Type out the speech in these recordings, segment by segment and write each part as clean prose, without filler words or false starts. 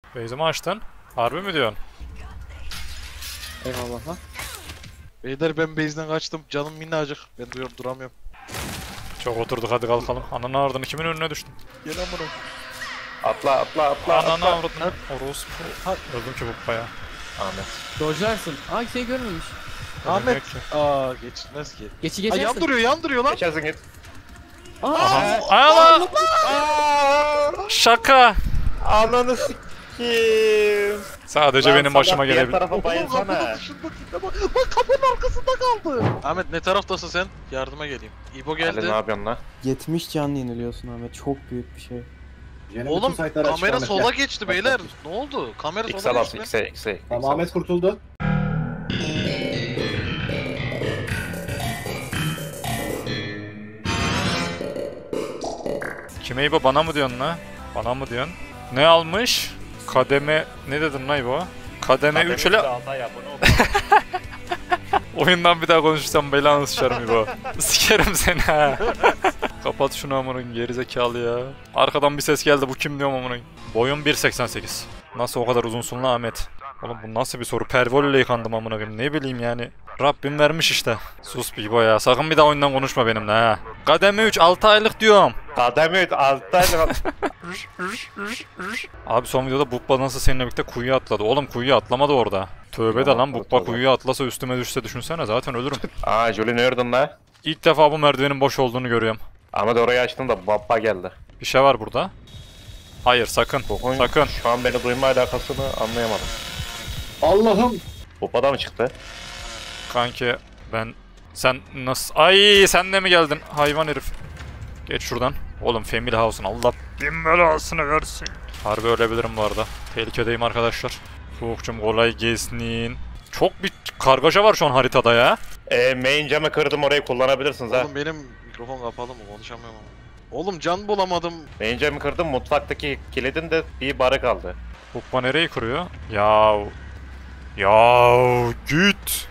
Base'imi açtın. Harbi mi diyorsun? Eyvallah ha. Beyler ben base'den kaçtım. Canım minnacık. Ben duramıyorum. Çok oturduk, hadi kalkalım. Ananı ardını kimin önüne düştüm? Gel amına. Atla. Ananı avradını. Orospu. Öldüm ki bu bayağı. Ahmet. Dojlarsın. Aa kimseyi görmemiş. Ahmet. Yok ki. Aa geçmez ki. Geçi Aa, geçersin. yandırıyor lan. Geçersin git. Aha. Ama şaka. Ananı s**kim. Sadece benim başıma Diğer gelebilir. tarafa bayılsana. Bak kapının arkasında kaldı. Ahmet ne taraftasın sen? Yardıma geleyim. İbo Ali ne geldi. yapıyorsun lan? 70 can yeniliyorsun Ahmet. Çok büyük bir şey. Oğlum kamera sola geçti beyler. Ne oldu? Kamera X'e sola bas, geçti. X'e. Tamam Ahmet kurtuldu. Kime İbo, bana mı diyorsun la? Bana mı diyorsun? Ne almış? Kademe... Ne dedin la İbo? Kademe 3 ile... Oyundan bir daha konuşursam belanı sıçarım İbo. Sikerim seni ha. Kapat şunu amının, gerizekalı ya. Arkadan bir ses geldi, bu kim diyorum amının. Boyum 1.88. Nasıl o kadar uzunsun la Ahmet? Oğlum bu nasıl bir soru? Pervol ile yıkandım amına koyayım. Ne bileyim yani. Rabbim vermiş işte. Sus bir İbo ya. Sakın bir daha oyundan konuşma benimle ha. Kademe 3 6 aylık diyorum. Kademe 3 6 aylık. Abi son videoda Bukba nasıl seninle birlikte kuyuya atladı. Oğlum kuyuya atlamadı orada. Tövbe de lan, Bukba kuyuya atlasa üstüme düşse düşünsene zaten ölürüm. Aa Jolly nereden la? İlk defa bu merdivenin boş olduğunu görüyorum. Ahmet orayı açtın da baba geldi. Bir şey var burada. Hayır sakın. Bokun Sakın. şu an beni duyma alakasını anlayamadım. Allah'ım. Babada mı çıktı? Kanki ben... Sen nasıl... Ay sen de mi geldin? Hayvan herif. Geç şuradan. Oğlum Family House'un Allah bin belasını versin. Harbi ölebilirim bu arada. Tehlikedeyim arkadaşlar. Soğukçum kolay gelsin. Çok bir kargaşa var şu an haritada ya. Main camı kırdım, orayı kullanabilirsiniz ha. Oğlum benim mikrofon kapalı mı? Konuşamıyorum ama. Oğlum can bulamadım. Main camı kırdım, mutfaktaki kilidin de bir barı kaldı. Bukba nereyi kuruyor? Ya git.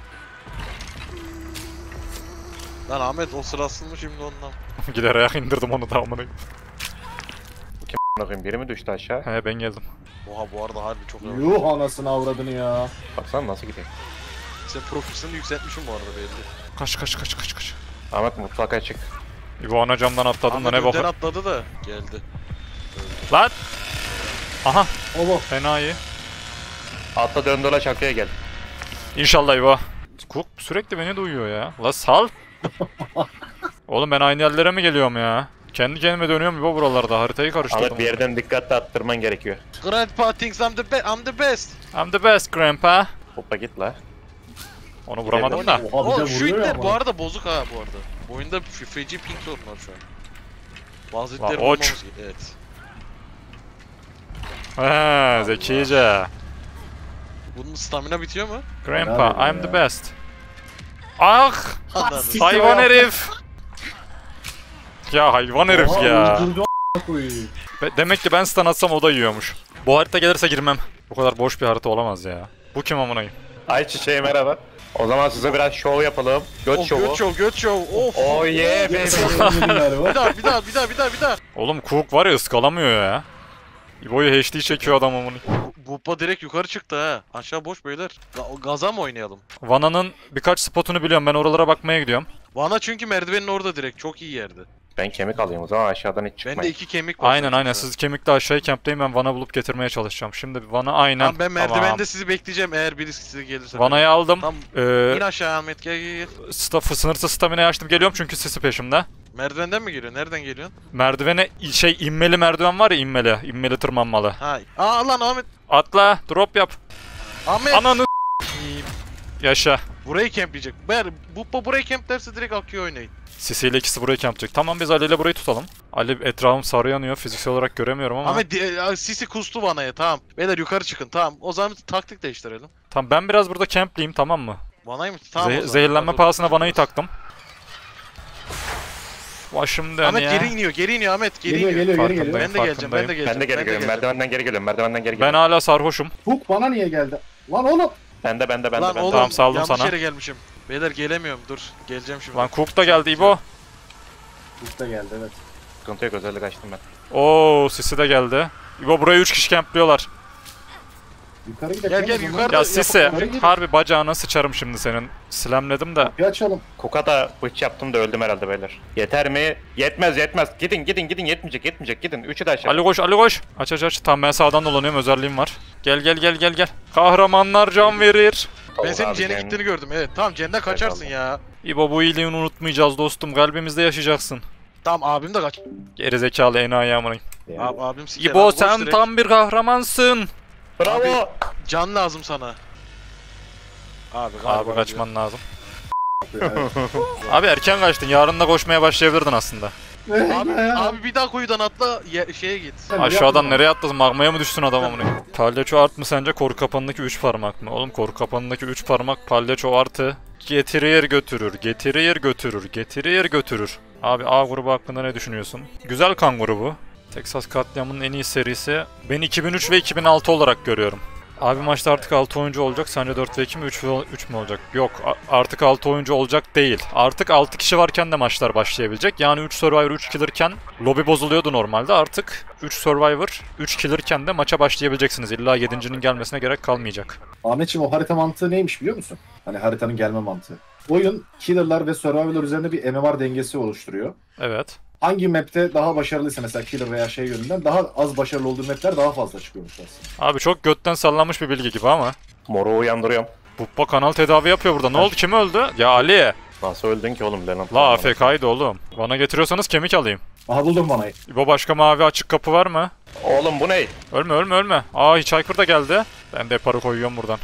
Lan Ahmet o sırasın mı şimdi ondan? Gider ayak indirdim onu da amına. Bakayım biri mi düştü aşağı? He ben geldim. Oha bu arada harbi çok yavaş. Yuh anasını avradını ya. Baksana nasıl gidiyor. Sen profilini yükseltmişsin bu arada belli. Kaç. Ahmet mutfak açık. İbo ana camdan atladım da Ahmet ne önden boka. atladı da geldi. Lan! Aha Oğlum. fena iyi. Atla dön dola çakıya gel. İnşallah İbo. Cook sürekli beni duyuyor ya. La sal. Oğlum ben aynı yerlere mi geliyorum ya? Kendi kendime dönüyorum İbo buralarda. Haritayı karıştırdım. Ahmet bir yerden dikkatli attırman gerekiyor. Grandpa thinks I'm the best. I'm the best grandpa. Hoppa git la. Onu vuramadım da. Oha bir de Oğlum şu vuruyor ya itler bu bana. arada bozuk ha bu arada. Bu oyunda feci ping sorun var şu an. Bazı Lan itler oç. bulmamız evet. He zekice. Bunun stamina bitiyor mu? Grandpa Helal I'm the ya. best. Ah! Anladım. Hayvan herif. Ya hayvan herif Oha, ya. öldürdü a**a koyayım. Demek ki ben stun atsam o da yiyormuş. Bu harita gelirse girmem. Bu kadar boş bir harita olamaz ya. Bu kim amına koyayım? Ay çiçeği merhaba. O zaman size biraz şov yapalım. Göt Oh, şovu. göt show. Of. Oh yeah baby. Bir daha. Oğlum Cook var ya ıskalamıyor ya. İbo'yu HD çekiyor adam amına. Buppa direkt yukarı çıktı ha. Aşağı boş beyler. Gaza mı oynayalım? Vana'nın birkaç spotunu biliyorum. Ben oralara bakmaya gidiyorum. Vana çünkü merdivenin orada direkt. Çok iyi yerde. Ben kemik alayım o zaman aşağıdan hiç Bende çıkmayın. 2 kemik var. Aynen zaten aynen. şu an. Siz kemikte aşağıya camptayım. Ben Vana bulup getirmeye çalışacağım. Şimdi Vana aynen. Tamam ben merdivende sizi bekleyeceğim eğer birisi size gelirse. Vana'yı aldım. Tamam. İn aşağı Ahmet gel. Sınırsız stamina'yı açtım. Geliyorum çünkü sisi peşimde. Merdivenden mi geliyor? Nereden geliyorsun? Merdivene inmeli merdiven var ya, inmeli. İnmeli tırmanmalı. Ha. Aa lan Ahmet. Atla, drop yap. Ahmet. Ananı yaşa. Burayı campleyecek. Buppa burayı camplerse direkt akıyor oynayın. Sisi ile ikisi burayı camplayacak. Tamam biz Ali ile burayı tutalım. Ali etrafım sarı yanıyor. Fiziksel olarak göremiyorum ama. Ahmet Sisi kustu Vana'ya tamam. Beyler yukarı çıkın tamam. O zaman taktik değiştirelim. Tamam ben biraz burada campleyeyim, tamam mı? Vana'yı mı? Tamam o zaman. Zehirlenme Pardon. pahasına Vana'yı taktım. Başım dön Ahmet ya. geri iniyor Ahmet geri Geliyor iniyor. geliyor geri geliyor. Ben de geleceğim ben de geleceğim. Ben de geri geliyorum. Merdivenden geri geliyorum. Merdivenden geri Ben geliyorum. hala sarhoşum. Huk bana niye geldi? Lan oğlum. Ben de. Lan oğlum Tamam, saldım yanlış sana. yere gelmişim. Beyler gelemiyorum dur. Geleceğim şimdi. Lan Cook da geldi İbo. Huk da geldi evet. Sıkıntı yok, özellik açtım ben. Oo Sisi de geldi. İbo buraya 3 kişi campliyorlar. Yukarı gidelim. Gel, yukarıda. Ya Sise Yukarı gidin. harbi bacağına sıçarım şimdi senin. Slamledim de. Bir açalım. Kuka'da bıç yaptım da öldüm herhalde beyler. Yeter mi? Yetmez. Gidin yetmeyecek gidin. Üçü de aşağı. Ali koş Ali koş. Aç. Tamam ben sağdan dolanıyorum, özelliğim var. Gel. Kahramanlar can verir. Ben senin Abi, Cen'e Cen- gittiğini gördüm. Evet tamam Cen'den kaçarsın ya. İbo bu iyiliğini unutmayacağız dostum. Kalbimizde yaşayacaksın. Tamam abim de kaç. Gerizekalı enayi amına. Abim siker. İbo abi, boş sen direkt. tam bir kahramansın. Bravo. Can lazım sana. Abi Abi kaçman lazım. Evet. Abi erken kaçtın. Yarın da koşmaya başlayabilirdin aslında. Abi bir daha kuyudan atla şeye git. Aşağıdan nereye atladın? Magmaya mı düştün adam amına? Palyaço art mı sence, koru kapanındaki 3 parmak mı? Oğlum koru kapanındaki 3 parmak palyaço artı getirir götürür. Abi A grubu hakkında ne düşünüyorsun? Güzel kan grubu. Texas Katliam'ın en iyi serisi. Ben 2003 ve 2006 olarak görüyorum. Abi maçta artık 6 oyuncu olacak. Sence 4 ve 2 mi 3 mü olacak? Yok artık 6 oyuncu olacak değil. Artık 6 kişi varken de maçlar başlayabilecek. Yani 3 Survivor 3 Killer'ken lobi bozuluyordu normalde. Artık 3 Survivor 3 Killer'ken de maça başlayabileceksiniz. İlla 7.'nin gelmesine gerek kalmayacak. Ahmetciğim o harita mantığı neymiş biliyor musun? Hani haritanın gelme mantığı. Oyun Killer'lar ve Survivor'lar üzerinde bir MMR dengesi oluşturuyor. Evet. Hangi map'te daha başarılıysa mesela Killer veya şey yönünden daha az başarılı olduğu map'ler daha fazla çıkıyormuş aslında. Abi çok götten sallanmış bir bilgi gibi ama. Moru uyandırıyorum. Bubba kanal tedavi yapıyor burada. Ne oldu? Kim öldü? Ya Ali. Nasıl öldün ki oğlum Lennon? La AFK'ydı oğlum. Bana getiriyorsanız kemik alayım. Aha buldum manayı. İbo başka mavi açık kapı var mı? Oğlum bu ne? Ölme. Aa Hitchhiker da geldi. Ben de parı koyuyorum buradan.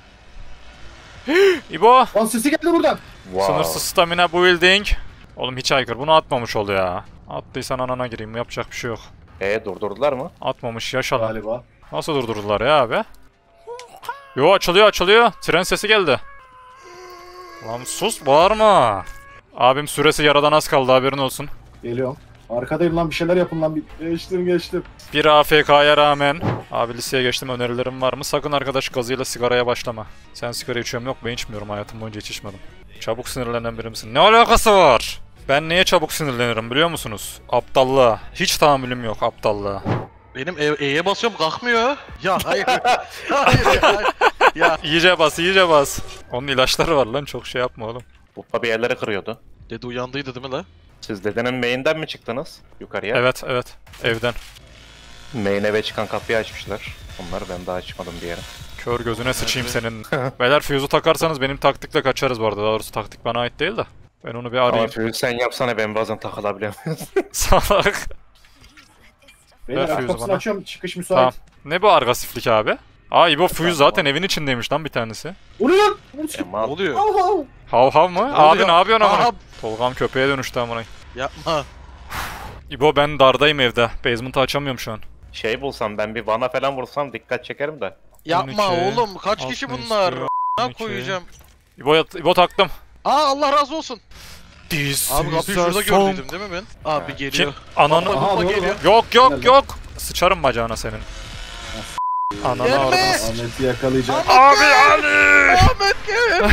İbo. Lan sesi geldi buradan. Wow. Sınırsız stamina building. Oğlum Hitchhiker bunu atmamış ol ya. Attıysan anana gireyim, yapacak bir şey yok. Durdurdular mı? Atmamış, yaşa. Galiba. Nasıl durdurdular ya abi? Yo açılıyor. Tren sesi geldi. Lan sus, bağırma. Abim süresi yaradan az kaldı, haberin olsun. Geliyorum. Arkadayım lan bir şeyler yapın lan. Geçtim. Bir AFK'ya rağmen. Abi liseye geçtim, önerilerim var mı? Sakın arkadaş gazıyla sigaraya başlama. Sen sigara içiyorum, yok ben içmiyorum, hayatım boyunca hiç içmedim. Çabuk sinirlenen biri misin? Ne alakası var? Ben neye çabuk sinirlenirim biliyor musunuz? Aptallığa. Hiç tahammülüm yok aptallığa. Benim E'ye basıyorum kalkmıyor. Ya hayır. hayır. Ya. İyice bas. Onun ilaçları var lan, çok şey yapma oğlum. Buppa bir yerleri kırıyordu. Dede uyandıydı değil mi la? Siz dedenin main'den mi çıktınız? Yukarıya. Evet evden. Main eve çıkan kapıyı açmışlar. Onları ben daha açmadım bir yere. Kör gözüne sıçayım senin. Beyler fuse'u takarsanız benim taktikle kaçarız bu arada. Daha doğrusu taktik bana ait değil de. Ben onu bir Ama arayayım. Fülü sen yapsana, ben bazen takılabiliyorum. Salak. Beyler Ver alt füyüzü kapısını bana. açıyorum. Çıkış müsait. Tamam. Ne bu agresiflik abi? Aa İbo fuse zaten evin içindeymiş lan bir tanesi. Ulan! Ne Mal. oluyor? Hav mı? Ne Abi oluyor? ne yapıyorsun Aha, amına? Tolgam köpeğe dönüştü amına. yapma. İbo ben dardayım evde. Basement'ı açamıyorum şu an. Şey bulsam, ben bir vana falan vursam dikkat çekerim de. Yapma 12, oğlum. Kaç kişi 60, bunlar? 12. Ne koyacağım? İbo taktım. Aa Allah razı olsun. This Abi kapıyı is a şurada song. gördüydüm değil mi ben? Abi Kim? geliyor. Ananı... Baba, Aha, baba doğru geliyor. lan. Yok. Sıçarım bacağına senin. Ananı Gelme! ağrına. Ahmet'i yakalayacağım. Abi Ali! Ahmet gel.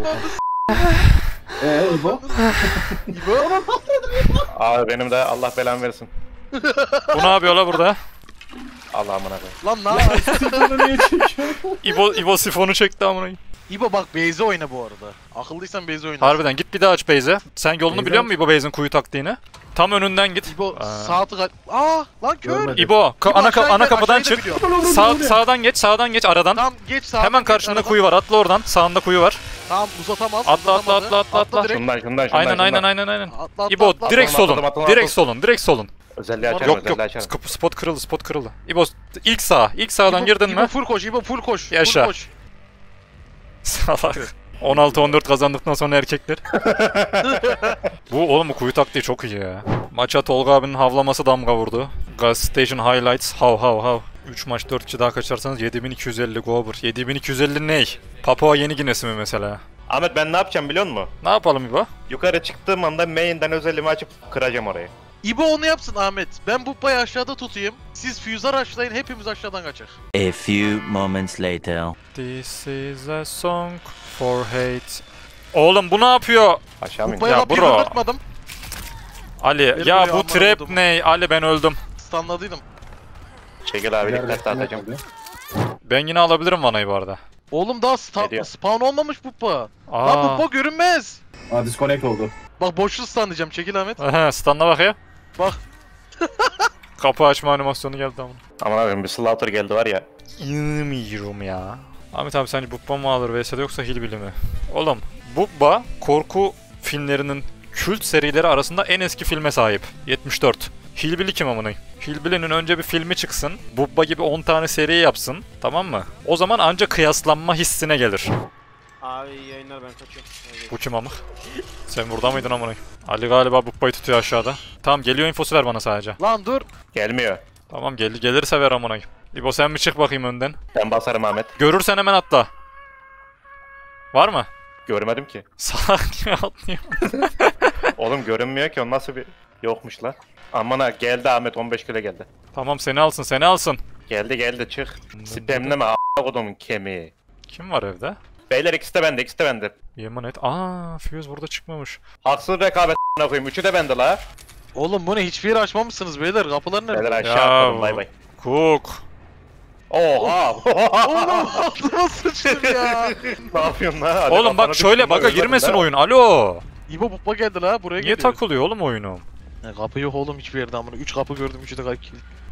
İbo? İbo. Abi benim de Allah belamı versin. Bu ne yapıyor la burada? Allah amına koyayım. Lan ne yapıyorsun? Onu niye çekiyorsun? İbo sifonu çekti amına. İbo bak base'e oyna bu arada. Akıllıysan base'e oyna. Harbiden git bir daha aç base'e. Sen yolunu Base'e biliyor aç. musun İbo base'in kuyu taktiğini? Tam önünden git. İbo Aa. sağ tık. Aa lan kör. Görmedim. İbo İbo ana aşağıyı kapıdan da çık. biliyorum. Sağdan geç aradan. Tamam geç sağa. Hemen karşında kuyu var. Atla oradan. Sağında kuyu var. Tamam uzatamaz. Atla, uzatamadı. atla. Direkt. Şundan. Aynen. Atla. İbo direkt Atladım, solun. atladım. Direkt solun. Özelliği açarım, Yok özelliği açarım. spot kırıldı. İbo ilk sağdan girdin İbo mi? full koş. İbo full koş. Yaşa. Full koş. Salak. 16-14 kazandıktan sonra erkekler. Bu kuyu taktiği çok iyi ya. Maça Tolga abinin havlaması damga vurdu. Gas Station Highlights. Hav. 3 maç 4 kişi daha kaçarsanız 7250 gober. 7250 ney? Papua Yeni Ginesi mi mesela? Ahmet ben ne yapacağım biliyor musun? Ne yapalım İbo? Yukarı çıktığım anda main'den özelliğimi açıp kıracağım orayı. İbo onu yapsın Ahmet. Ben Bubba'yı aşağıda tutayım. Siz füze rushlayın, hepimiz aşağıdan kaçar. A few moments later. This is a song for hate. Oğlum bu ne yapıyor? Aşağı mı Bubba'ya Ya kapıyı bro. kırdırtmadım. Ali Benim ya buraya bu amına trap koydum. ne? Ali ben öldüm. Stunladıydım. Çekil abi, dikkat atacağım. Ben yine alabilirim Vana'yı bu arada. Oğlum daha Ne diyor? spawn olmamış Bubba. Aa. Lan Bubba görünmez. Aa disconnect oldu. Bak boşluğu stun çekil Ahmet. Aha, standına bak ya. Bak. Kapı açma animasyonu geldi ama. Aman abim bir slaughter geldi var ya. İnanmıyorum ya. Ahmet abi sence Bubba mı alır vs'de yoksa Hillbilly mi? Oğlum Bubba korku filmlerinin kült serileri arasında en eski filme sahip. 74. Hillbilly kim amına? Hillbilly'nin önce bir filmi çıksın. Bubba gibi 10 tane seri yapsın. Tamam mı? O zaman anca kıyaslanma hissine gelir. Abi iyi yayınlar ben kaçıyorum. Bu kim amık? Sen burada mıydın amına? Ali galiba Bubba'yı tutuyor aşağıda. Tamam geliyor infosu ver bana sadece. Lan dur. Gelmiyor. Tamam gelirse ver amına. İbo sen bir çık bakayım önden. Ben basarım Ahmet. Görürsen hemen atla. Var mı? Görmedim ki. Salak gibi atlıyor. Oğlum görünmüyor ki o nasıl bir... Yokmuş lan. Aman ha geldi Ahmet 15 kilo geldi. Tamam seni alsın. Geldi çık. Spamleme a**a kodumun kemiği. Kim var evde? Beyler ikisi de bende. Yemin et. Aa, Fuse burada çıkmamış. Haksız rekabet a**ına koyayım. Üçü de bende la. Oğlum bu ne hiçbir yeri açmamışsınız beyler. Kapılar nerede? Beyler aşağı Ya atladım bay bay. Cook. Oha. Oğlum altıma sıçtım ya. Ne yapıyorsun lan? Hadi Oğlum bak kafana şöyle düştün baga lan, girmesin öyle oyun. Alo. İbo Bubba geldi la buraya Niye geliyor. takılıyor oğlum oyunu? Kapı yok oğlum hiçbir yerde amına. 3 kapı gördüm 3'ü de kayıp.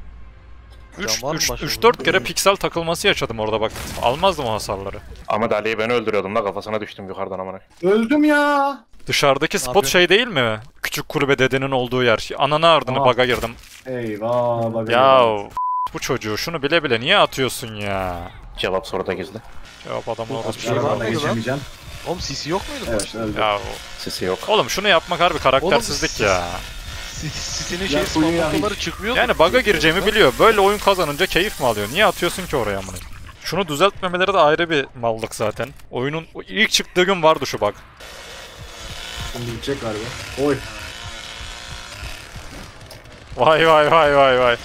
3-4 kere piksel takılması yaşadım orada bak. Almazdım o hasarları. Ama Dali'yi ben öldürüyordum la kafasına düştüm yukarıdan amına. Öldüm ya. Dışarıdaki spot Abi. şey değil mi? Küçük kulübe dedenin olduğu yer. Ananı ardını Aa. baga girdim. Eyvah bak. Ya bu çocuğu şunu bile bile niye atıyorsun ya? Cevap soruda gizli. Cevap adamı orası. şey var Aralarına mıydı lan? geçemeyeceğim. Oğlum CC yok muydu bu Evet işte? öldüm. Ya Sesi yok. oğlum şunu yapmak harbi karaktersizlik ya. CC'nin Ya, şey kuyu spawn yani. noktaları çıkmıyor. Yani bug'a gireceğimi biliyor. Böyle oyun kazanınca keyif mi alıyor? Niye atıyorsun ki oraya amına? Şunu düzeltmemeleri de ayrı bir mallık zaten. Oyunun ilk çıktığı gün vardı şu bug. Şimdi gidecek galiba. Oy. Vay vay vay vay vay.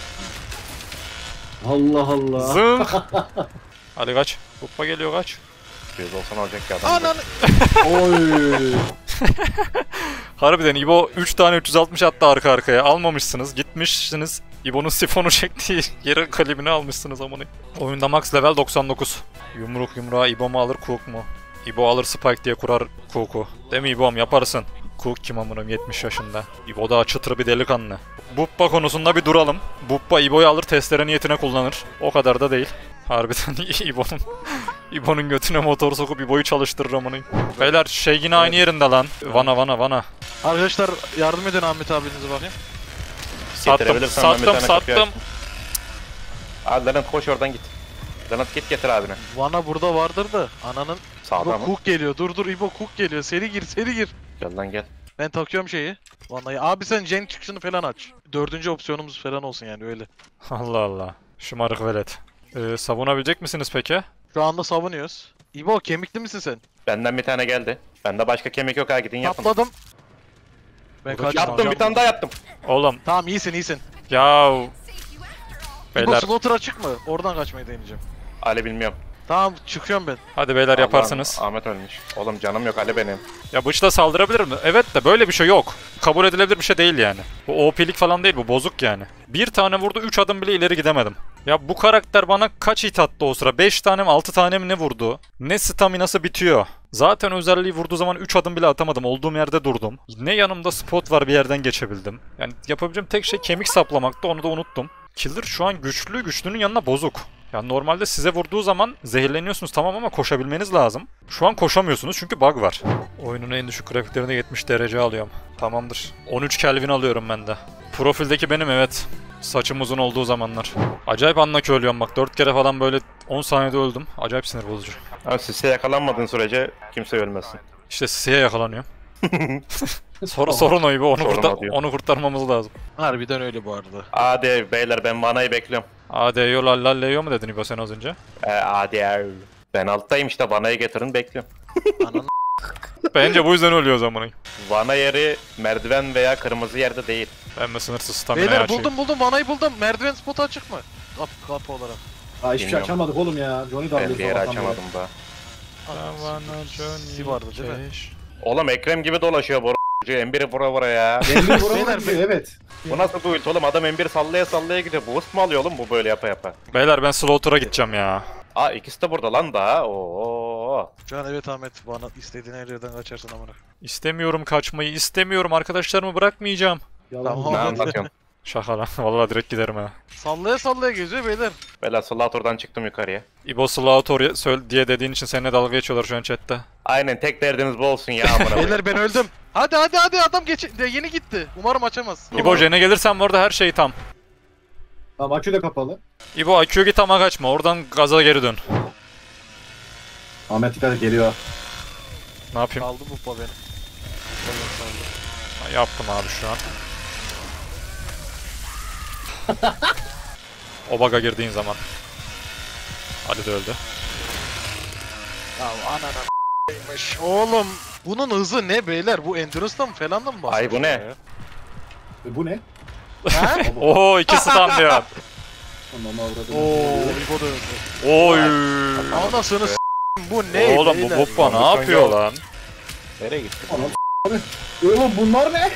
Allah Allah. Zınk. Hadi kaç. Hoppa geliyor kaç. Göz olsan olacak ki adam. Ananı. Oy. Harbiden İbo 3 tane 360 attı arka arkaya. Almamışsınız. Gitmişsiniz. İbo'nun sifonu çektiği yere kalibini almışsınız amına. Oyunda max level 99. Yumruk yumruğa İbo mu alır Cook mu? İbo alır Spike diye kurar Cook'u. Değil mi İbo'm yaparsın. Cook kim amınım 70 yaşında. İbo daha çıtır bir delikanlı. Bubba konusunda bir duralım. Bubba İbo'yu alır testere niyetine kullanır. O kadar da değil. Harbiden İbo'nun götüne motor sokup İbo'yu çalıştırır amına. Beyler şey yine aynı yerinde lan. Vana. Arkadaşlar yardım edin Ahmet abinize bakayım. Getirebilirsen ben bir tane kapıyı Sattım. açayım. Hadi Lennart koş oradan git. Lennart git getir abine. Vana burada vardır da ananın. Sağda İbo mı? Cook geliyor. Dur İbo Cook geliyor. Seri gir. Gel lan gel. Ben takıyorum şeyi. Vana'yı. Abi sen Jen çıkışını falan aç. 4. opsiyonumuz falan olsun yani öyle. Allah Allah. Şımarık velet. Savunabilecek misiniz peki? Şu anda savunuyoruz. İbo kemikli misin sen? Benden bir tane geldi. Bende başka kemik yok ha gidin yapın. Atladım. Ben kaçtım. Yaptım bir tane daha yaptım. Oğlum Tamam iyisin. ya İbo beyler slaughter açık mı? Oradan kaçmayı deneyeceğim. Ali bilmiyorum. Tamam çıkıyorum ben. hadi beyler yaparsınız. Allah'ım, Ahmet ölmüş. Oğlum canım yok Ali benim. Ya bıçla saldırabilir mi? Evet de böyle bir şey yok. Kabul edilebilir bir şey değil yani. Bu OP'lik falan değil bu bozuk yani. Bir tane vurdu 3 adım bile ileri gidemedim. Ya bu karakter bana kaç hit attı o sıra? 5 tane mi 6 tane mi ne vurdu? Ne staminası bitiyor? Zaten özelliği vurduğu zaman 3 adım bile atamadım. Olduğum yerde durdum. Ne yanımda spot var bir yerden geçebildim. Yani yapabileceğim tek şey kemik saplamaktı onu da unuttum. Killer şu an güçlünün yanına bozuk. Ya normalde size vurduğu zaman zehirleniyorsunuz tamam ama koşabilmeniz lazım. Şu an koşamıyorsunuz çünkü bug var. Oyunun en düşük grafiklerinde 70 derece alıyorum. Tamamdır. 13 Kelvin alıyorum ben de. Profildeki benim evet. Saçım uzun olduğu zamanlar. Acayip anlaki ölüyorum bak. 4 kere falan böyle 10 saniyede öldüm. Acayip sinir bozucu. Ama sise yakalanmadığın sürece kimse ölmesin. İşte siseye yakalanıyor. Sorun o gibi onu kurtarmamız lazım. Harbiden öyle bu arada. Hadi beyler ben Vana'yı bekliyorum. AD'yo lallalleyo mu dedin İbo sen az önce? Hadi ben alttayım işte Vana'yı getirin bekliyorum. Ananı Bence bu yüzden ölüyor zamanı. Vana yeri merdiven veya kırmızı yerde değil. Ben de sınırsız stamina'yı Beyler açayım. buldum Vana'yı buldum. Merdiven spotu açık mı? Kapı olarak. Aa hiçbir şey Bilmiyorum. açamadık oğlum ya. Johnny da Ben alıyor bir yeri sabahtan beri. açamadım da. Sisi vardı değil mi? Oğlum Ekrem gibi dolaşıyor bu M1'i vura ya. Emre vuramadı Beyler, gibi, evet. Bu nasıl build oğlum adam M1 sallaya gidiyor. Boost mu alıyor oğlum bu böyle yapa yapa. Beyler ben Slaughter'a gideceğim ya. Aa ikisi de burada lan daha. Oo. Can evet Ahmet, bana istediğin her yerden kaçarsın amına. İstemiyorum kaçmayı, istemiyorum. Arkadaşlarımı bırakmayacağım. Yalan. Tamam. Ne anlatıyorsun? Şaka lan. Vallahi direkt giderim ha. Sallaya sallaya geziyor beyler. Bela Solator'dan çıktım yukarıya. İbo Slaughter diye dediğin için seninle dalga geçiyorlar şu an chatte. Aynen tek derdiniz bu olsun ya amına koyayım. Beyler ben öldüm. Hadi adam yeni gitti. Umarım açamaz. İbo Jen'e gelirsen bu arada her şey tam. Tamam akü de kapalı. İbo AQ git ama kaçma. Oradan gaza geri dön. Ahmet dikkat et, geliyor. Ne yapayım? Kaldı bu pa benim. Yaptım abi şu an. O bug'a girdiğin zaman. Ali de öldü. Ya anana oğlum. Bunun hızı ne beyler? Bu Endurance'dan mı falan da mı bahsediyor? Ay bu ne? ya? Bu ne? Ha? Oo ikisi tam diyor. Anam avradım. Ooo İbo da öldü. Oy. Anasını bu ne Oğlum bu beyler? Buppa ne yapıyor lan? Nereye gitti? Anam oğlum bunlar ne?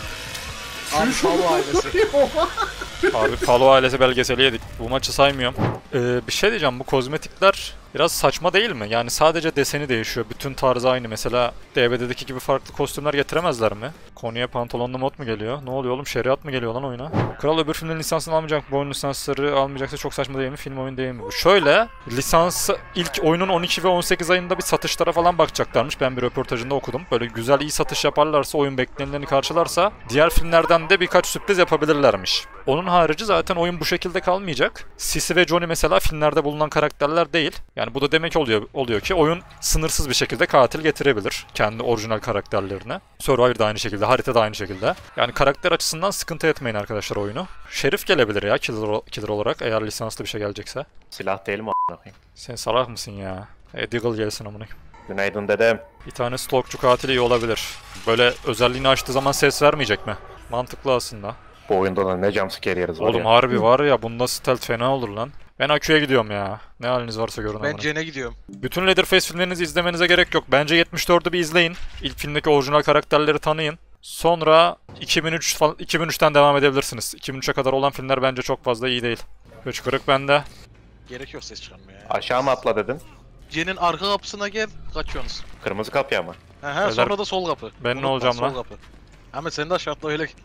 Antalı ailesi. Harbi Palo ailesi belgeseli yedik. Bu maçı saymıyorum. Bir şey diyeceğim, bu kozmetikler biraz saçma değil mi? Yani sadece deseni değişiyor. Bütün tarzı aynı. Mesela DBD'deki gibi farklı kostümler getiremezler mi? Konuya pantolonlu mod mu geliyor? Ne oluyor oğlum? Şeriat mı geliyor lan oyuna? Kral öbür filmlerin lisansını almayacak. Bu oyun lisansları almayacaksa çok saçma değil mi? Film oyun değil mi bu? Şöyle, lisans ilk oyunun 12 ve 18 ayında bir satışlara falan bakacaklarmış. Ben bir röportajında okudum. Böyle güzel iyi satış yaparlarsa, oyun beklenileni karşılarsa diğer filmlerden de birkaç sürpriz yapabilirlermiş. Onun harici zaten oyun bu şekilde kalmayacak. Sissy ve Johnny mesela filmlerde bulunan karakterler değil. Yani bu da demek oluyor ki oyun sınırsız bir şekilde katil getirebilir kendi orijinal karakterlerine. Survivor da aynı şekilde, harita da aynı şekilde. Yani karakter açısından sıkıntı etmeyin arkadaşlar oyunu. Şerif gelebilir ya killer olarak eğer lisanslı bir şey gelecekse. Silah değil mi amına koyayım? Sen Sen salak mısın ya? Deagle gelsin amına. Günaydın dedem. Bir tane stalkçu katili iyi olabilir. Böyle özelliğini açtığı zaman ses vermeyecek mi? Mantıklı aslında. Bu oyunda da ne jumpscare yeriz var Oğlum ya. harbi var ya, bunda stealth fena olur lan. Ben Akü'ye gidiyorum ya. Ne haliniz varsa görün Ben amına. Cen'e gidiyorum. Bütün Leatherface filmlerinizi izlemenize gerek yok. Bence 74'ü bir izleyin. İlk filmdeki orijinal karakterleri tanıyın. Sonra 2003'ten devam edebilirsiniz. 2003'e kadar olan filmler bence çok fazla iyi değil. Hıçkırık bende. Gerek yok ses çıkarmaya ya. Aşağı mı atla dedin? Cen'in arka kapısına gel, kaçıyorsunuz. Kırmızı kapıya mı? He sonra da sol kapı. Ben ne Unutma, olacağım sol lan? kapı. Ahmet sen de aşağı atla öyle git.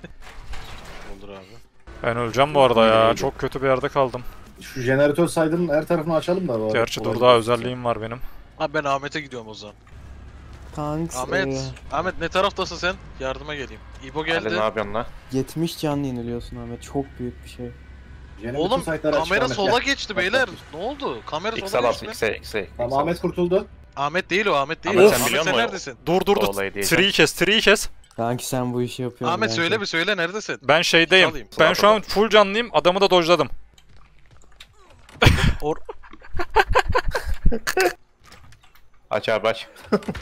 Olur abi. Ben öleceğim bu arada ya. Çok kötü bir yerde kaldım. Şu jeneratör saydığının her tarafını açalım da. bari. Gerçi dur Olabilir. daha özelliğim var benim. Abi ben Ahmet'e gidiyorum o zaman. Tanks Ahmet, Ahmet ne taraftasın sen? Yardıma geleyim. İbo Ali ne geldi. yapıyorsun lan? 70 canlı yeniliyorsun Ahmet. Çok büyük bir şey. Yine Oğlum bütün site'ları açık kamera Ahmet, sola gel. geçti Bak, beyler. bak. Ne oldu? Kamera X'e sola bas, geçti. X'e. Tamam Ahmet kurtuldu. Ahmet değil o, Ahmet değil. Ahmet Ahmet, sen biliyor sen musun? neredesin? Dur O olayı diyeceğim. Tree'yi kes. Kanki sen bu işi yapıyorsun. Ahmet bence. söyle bir söyle neredesin? Ben şeydeyim. Alayım. Ben şu an full canlıyım. Adamı da dojladım. Aç abi aç.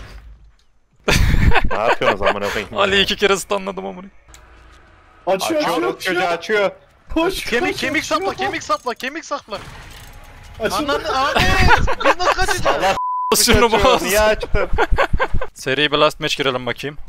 Ne yapıyorsunuz amına koyayım? Ali 2 kere stunladım amına. Açıyor Açıyor, açıyor çocuğu açıyor. Koş Kemik sapla, kemik sapla. Açın. Ananı Ahmet! Biz nasıl kaçacağız? Şunu Açıyor, bas. niye açtın? Seri bir last match girelim bakayım.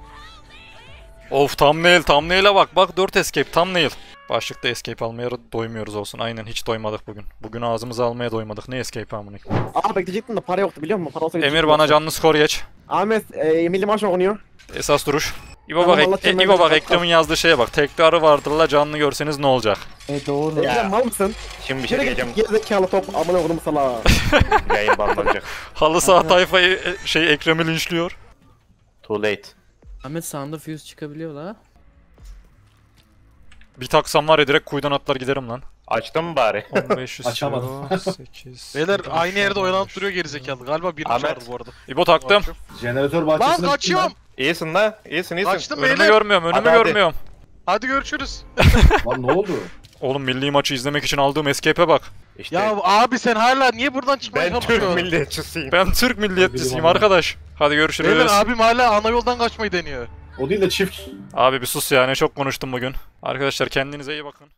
Of thumbnail'e bak 4 escape thumbnail. Başlıkta escape almaya doymuyoruz olsun. Aynen hiç doymadık bugün. Bugün ağzımızı almaya doymadık. Ne escape amına. Aa bekleyecektim de para yoktu biliyor musun? Para olsa Emir bana canlı skor geç. Ahmet milli maç oynuyor. Esas duruş. İbo Tamam, bak, anlatayım ben İbo bak de. Ekrem'in yazdığı şeye bak. Tekli arı vardır la canlı görseniz ne olacak? Doğru. Ya. Mal mısın? Şimdi bir şey Şöyle diyeceğim. git gerizekalı top amına koydum salağa. Yayın banlanacak. Halı saha tayfayı Ekrem'i linçliyor. Too late. Ahmet sağında fuse çıkabiliyor la. Bir taksam var ya direkt kuyudan atlar giderim lan. Açtın mı bari? 1500 Açamadım. 8. Beyler aynı yerde oyalanıp duruyor gerizekalı. Galiba birini Ahmet. çağırdı bu arada. İbo taktım. Jeneratör Lan bahçesine kaçıyorum. İyisin lan. İyisin. Kaçtım Önümü beyler. görmüyorum, önümü Hadi. görmüyorum. Hadi görüşürüz. Lan ne oldu? Oğlum milli maçı izlemek için aldığım escape'e bak. İşte Ya abi sen hala niye buradan çıkmaya ben Türk çalışıyorsun? milliyetçisiyim. Ben Türk milliyetçisiyim Bilmem. arkadaş. Hadi görüşürüz. Beyler abim hala ana yoldan kaçmayı deniyor. O değil de çift. Abi bir sus ya, ne çok konuştum bugün. Arkadaşlar kendinize iyi bakın.